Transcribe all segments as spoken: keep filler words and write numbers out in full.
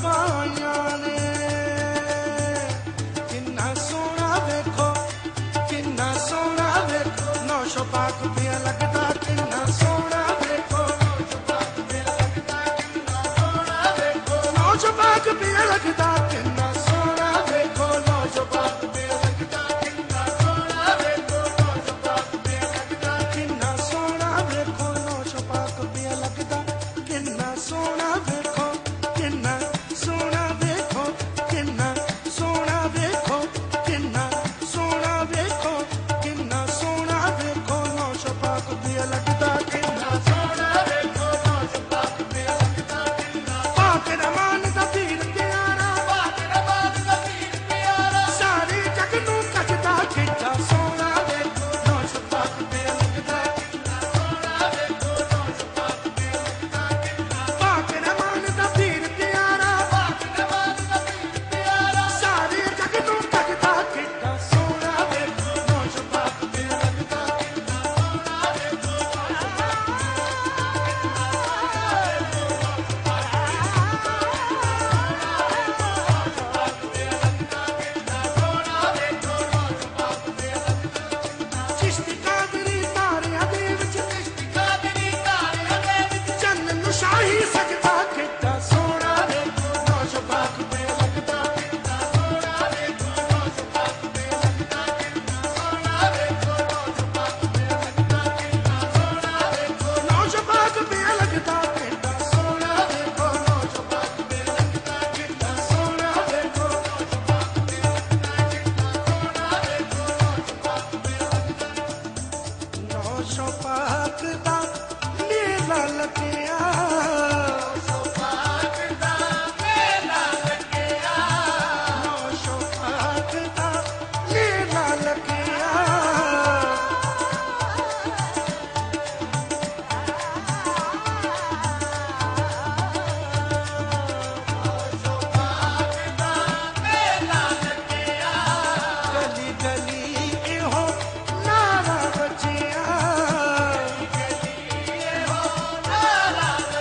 पाइया ने किन्ना सोना देखो किन्ना सोना देखो नौशो पाक पिया लगदा किन्ना सोना देखो नौशो पाक पिया लगदा किन्ना सोना देखो नौशो पाक पिया लगदा किन्ना सोना देखो नौशो पाक पिया लगदा किन्ना सोना देखो नौशो पाक पिया लगदा किन्ना सोना देखो किन्ना सोना देखो किन्ना सोना देखो किन्ना सोना देखो किन्ना सोना देखो नौशो पाक पिया लगदा किन्ना सोना देखो नौशो पाक पिया लगदा किन्ना पाक रमान दा पीर प्यारा पाक रमान दा पीर प्यारा सारे जग नूं कजदा किन्ना सोना देखो नौशो पाक पिया लगदा किन्ना सोना देखो नौशो पाक पिया लगदा किन्ना पाक रमान दा पीर प्यारा पाक रमान दा पीर प्यारा सारे जग नूं कजदा किन्ना सोना देखो नौशो पाक पिया लगदा किन्ना सोना देखो नौशो पाक चिश्ती कादरी तारियां दे विच चिश्ती कादरी तारियां दे विच चन्न नूं शाही सजदा किन्ना सोना देखो नौशो पाक पिया लगदा किन्ना सोना देखो नौशो पाक पिया लगदा किन्ना सोना देखो नौशो पाक पिया लगदा किन्ना सोना देखो नौशो पाक पिया लगदा किन्ना सोना देखो नौशो पाक पिया लगदा किन्ना सोना देखो नौशो पाक पिया लगदा किन्ना सोना देखो नौशो पाक पिया लगदा नौशो पाक दा मेला लगिया नौशो पाक दा मेला लगिया नौशो पाक दा मेला लगिया गली गली इहो नारा बजिया गली गली इहो नारा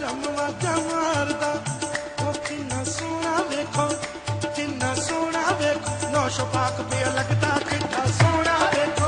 दम वाजा मारदा ओ किन्ना सोना वेखो किन्ना सोना वेखो नौशो पाक पे लगदा किन्ना सोना वेखो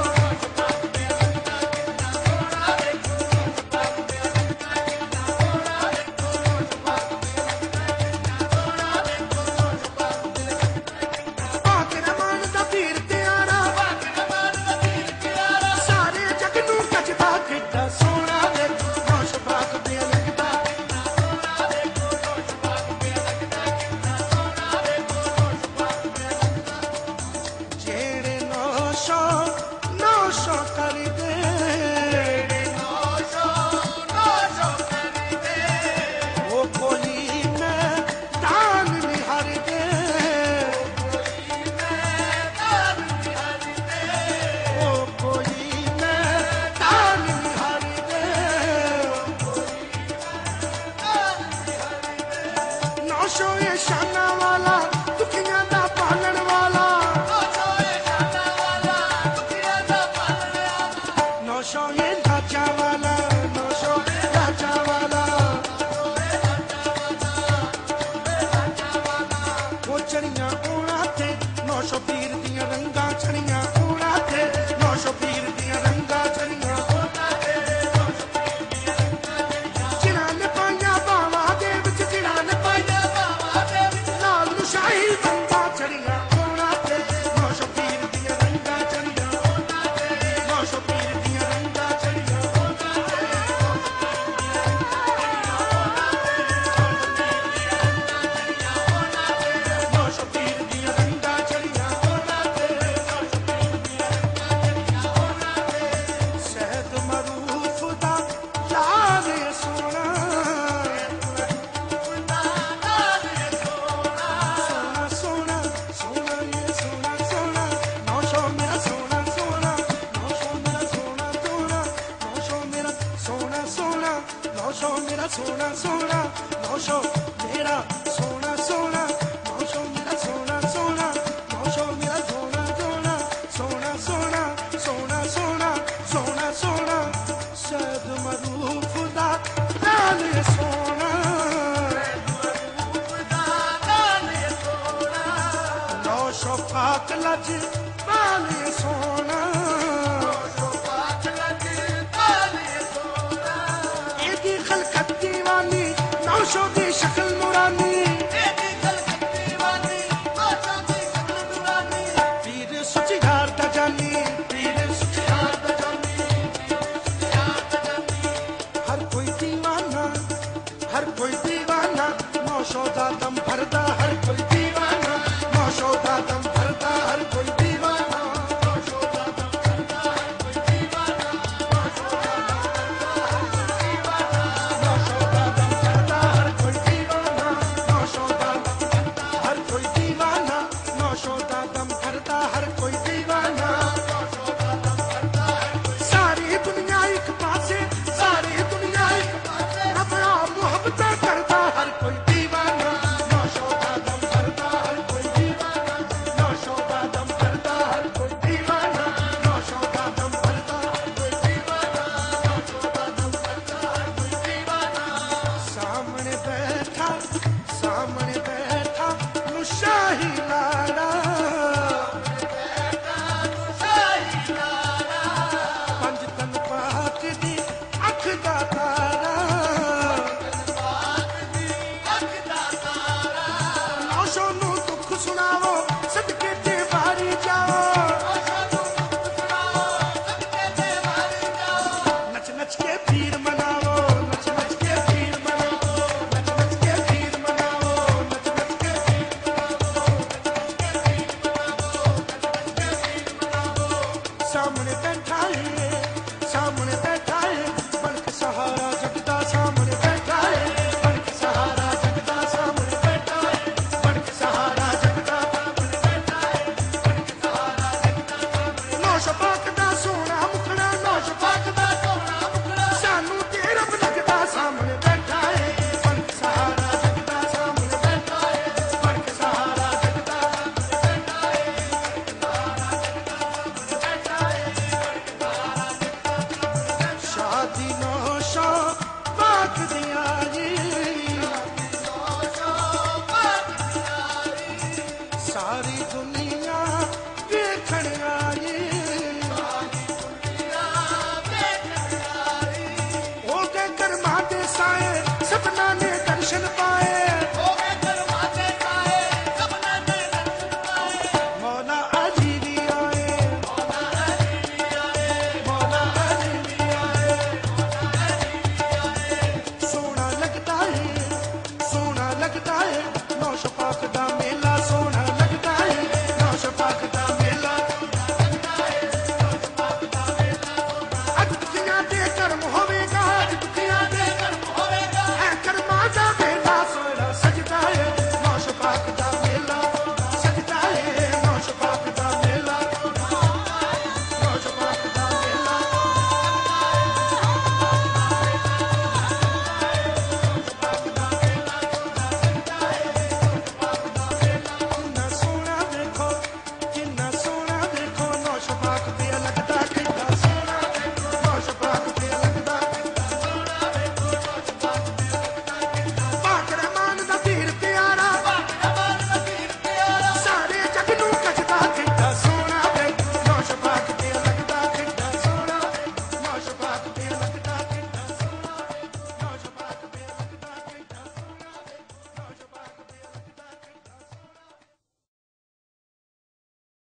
सोना सोना नौशो मेरा सोना सोना नौशो मेरा सोना सोना नौशो मेरा सोना सोना सोना सोना सोना सोना सोना सोना सद मरूफ दा नाल सोना नौशो पाक लज